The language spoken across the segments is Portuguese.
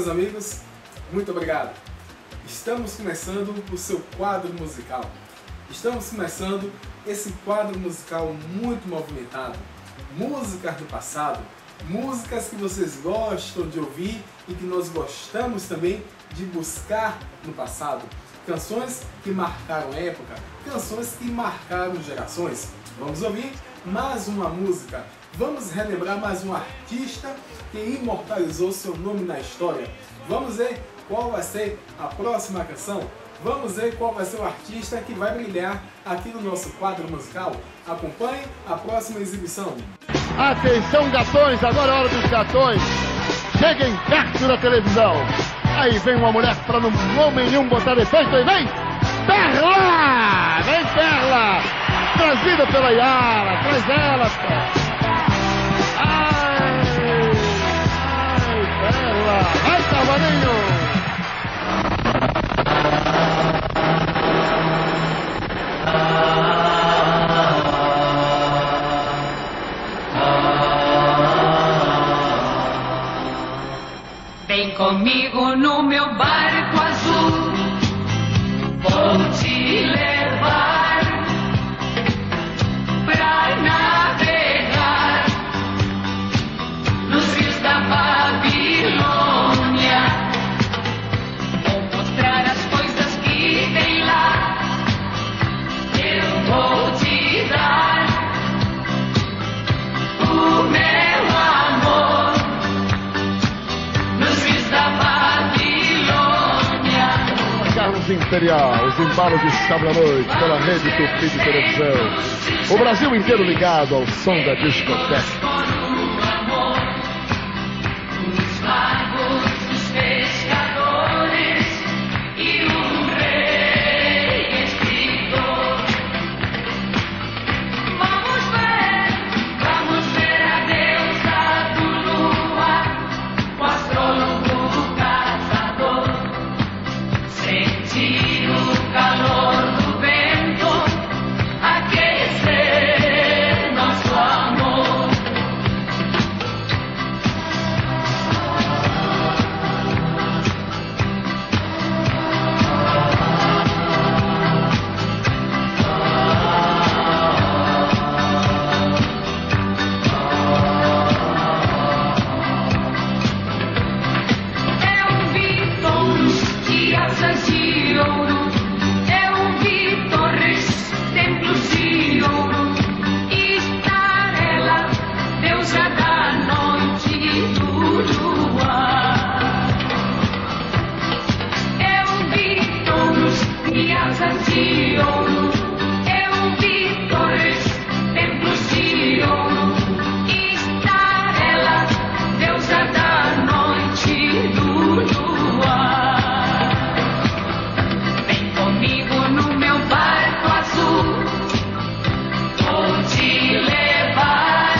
meus amigos, muito obrigado. Estamos começando o seu quadro musical. Estamos começando esse quadro musical muito movimentado. Músicas do passado, músicas que vocês gostam de ouvir e que nós gostamos também de buscar no passado. Canções que marcaram época, canções que marcaram gerações. Vamos ouvir mais uma música. Vamos relembrar mais um artista que imortalizou seu nome na história. Vamos ver qual vai ser a próxima canção. Vamos ver qual vai ser o artista que vai brilhar aqui no nosso quadro musical. Acompanhe a próxima exibição. Atenção, gatões, agora é a hora dos gatões. Cheguem perto da televisão. Aí vem uma mulher para no homem nenhum botar defeito e vem Perla! Vem Perla! Trazida pela Yara, traz ela, pô. Ai, Perla! Vai, cavalinho! Vem comigo no meu barco azul, vou te levar pra navegar nos rios da Babilônia. Vou mostrar as coisas que tem lá, eu vou te dar o meu amor nos rios da Babilônia. Carlos Imperial, os embalos de sábado à noite pela Rede Tupi de televisão. O Brasil inteiro ligado ao som da discoteca. Os magos, os pescadores e um rei escritor. Vamos ver a deusa do luar, o astrônomo caçador. Sentir o calor do vento, aquecer nosso amor. Eu vi touros e asas de ouro, eu vi torres, templos de ouro, e Estarela, deusa da noite e do luar. Eu vi touros e asas de ouro, eu vi torres, templos de ouro, e Estarela, deusa da noite e do luar. Vem comigo no meu barco azul, vou te levar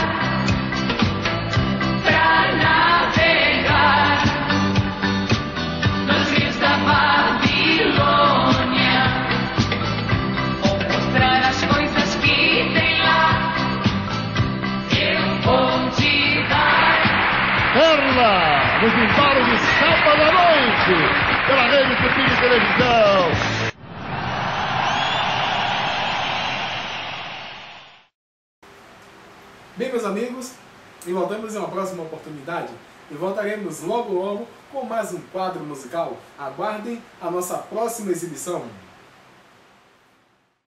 pra navegar nos rios da Babilônia. Vou mostrar as coisas que tem lá, eu vou te dar. Perla, nos embalos de sábado à noite pela Rede Tupi de televisão. Bem, meus amigos, e voltamos em uma próxima oportunidade. E voltaremos logo logo com mais um quadro musical. Aguardem a nossa próxima exibição.